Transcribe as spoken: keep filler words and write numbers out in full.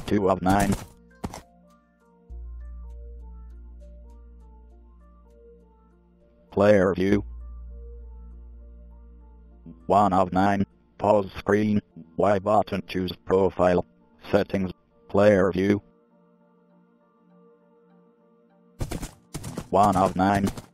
two of nine. Player view. one of nine. Pause screen. Y button, choose profile. Settings. Player view. one of nine.